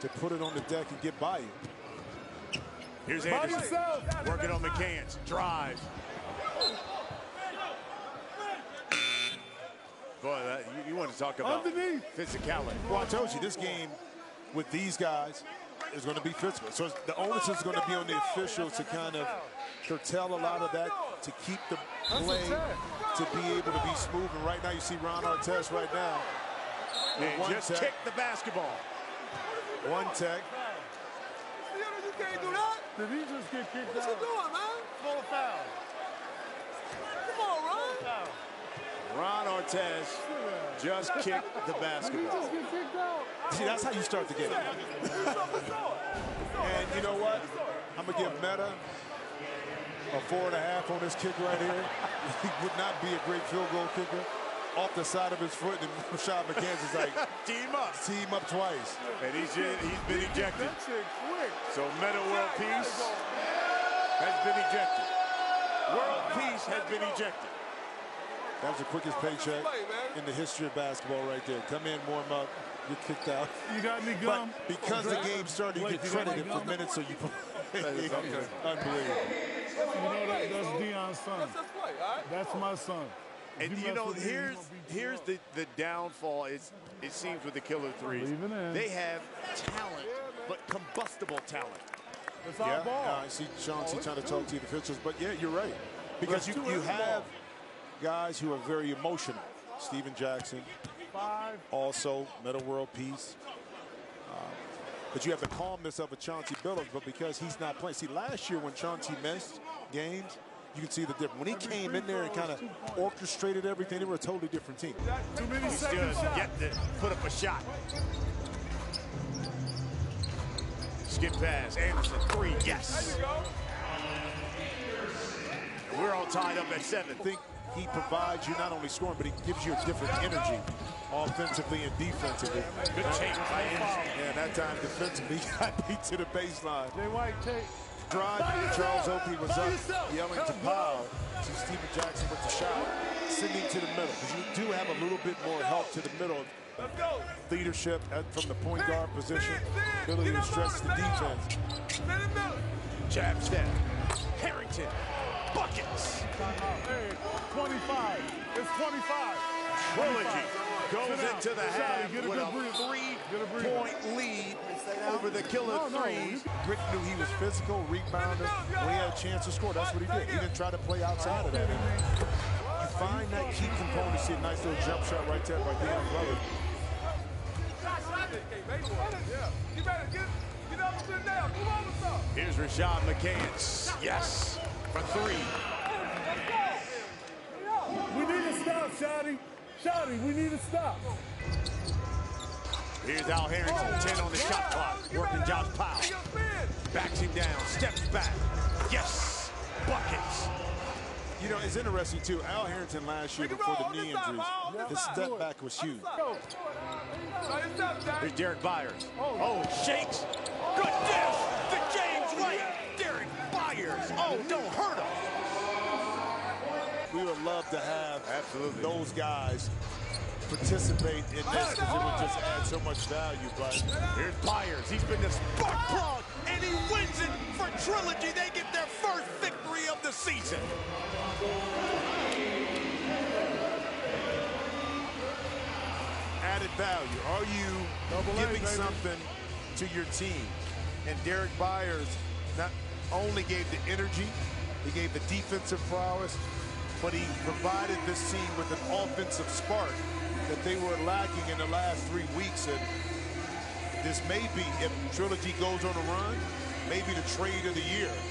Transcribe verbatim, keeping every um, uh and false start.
to put it on the deck and get by you. Here's Anderson working on McCants. Drive. Boy, that, you, you want to talk about Underneath. physicality. Well, I told you, this game with these guys is going to be physical. So the onus is going to be on the officials to kind of curtail a lot of that, to keep the play, to be able to be smooth. And right now, you see Ron Artest right now. And just tech. kick the basketball. One tech. You can't do that. Did he just get kicked What out? you doing, man? Full foul. Come on, Ron. Foul. Ron Artest just kicked the basketball. Just get kicked out. See, that's how you start the game. And you know what? I'm going to give Meta a four and a half on this kick right here. He would not be a great field goal kicker. Off the side of his foot, and Rashad McCants is like, Team up. team up twice. And he's, he's been ejected. That shit quick. So Meta World Peace has been ejected. World Peace has been ejected. That was the quickest paycheck in the history of basketball right there. Come in, warm up, get kicked out. You got any gum? But because the game started, you get credited for minutes, so you unbelievable. You know that, that's Deion's son. That's his play, all right? That's my son. And You you mess know, with me, you here's gonna beat you here's up. the, the downfall. Is it seems with the killer threes. Leave it in. They have talent, but combustible talent. It's our Yeah, ball. uh, I see Chauncey trying to talk to the officials, but yeah, you're right. Because you, you have guys who are very emotional. Steven Jackson, Five. also Meta World Peace. Uh, but you have the calmness of a Chauncey Billups, but because he's not playing. See, last year when Chauncey missed games, you can see the difference. When he came in there and kind of orchestrated everything, they were a totally different team. Too many He's second good. shots. Get to put up a shot. Skip pass. Anderson, three. Yes. And we're all tied up at seven. I think he provides you not only scoring, but he gives you a different energy offensively and defensively. Good change by Anderson. And that time defensively, he got beat to the baseline. Jay White, take. Drive, Charles Oakley was up, yelling to Powell. See Steven Jackson with the shot, sending to the middle. Because you do have a little bit more help to the middle. Leadership at, from the point guard position, ability to stretch the defense. Jab step. Harrington. Buckets. Hey, twenty-five. It's twenty-five. Trilogy goes into the half Get a with good a breather. three-point lead over the killer No, no. threes. Rick knew he was physical, rebounder. When he had a chance to score, that's what he did. He didn't try to play outside of that. You find that key component. See a nice little jump shot right there by Deion Brother. Here's Rashad McCants. Yes, for three. We need to stop, Shotty. Shotty, we need to stop. Here's Al Harrington, ten on the shot clock, working Josh Powell. Backs him down, steps back. Yes, buckets. You know, it's interesting, too. Al Harrington last year before the knee injuries, his step back was huge. Here's Derek Byers. Oh, shakes. Good dish to James White. Derek Byers. Oh, don't hurt him. We would love to have Absolutely. those guys participate in this because it would just add so much value. But Here's Byers. He's been the spark plug, and he wins it for Trilogy. They get their first victory of the season. added value. Are you Double A, giving baby. something to your team? And Derek Byers not only gave the energy, he gave the defensive prowess, but he provided this team with an offensive spark that they were lacking in the last three weeks. And this may be, if Trilogy goes on a run, maybe the trade of the year.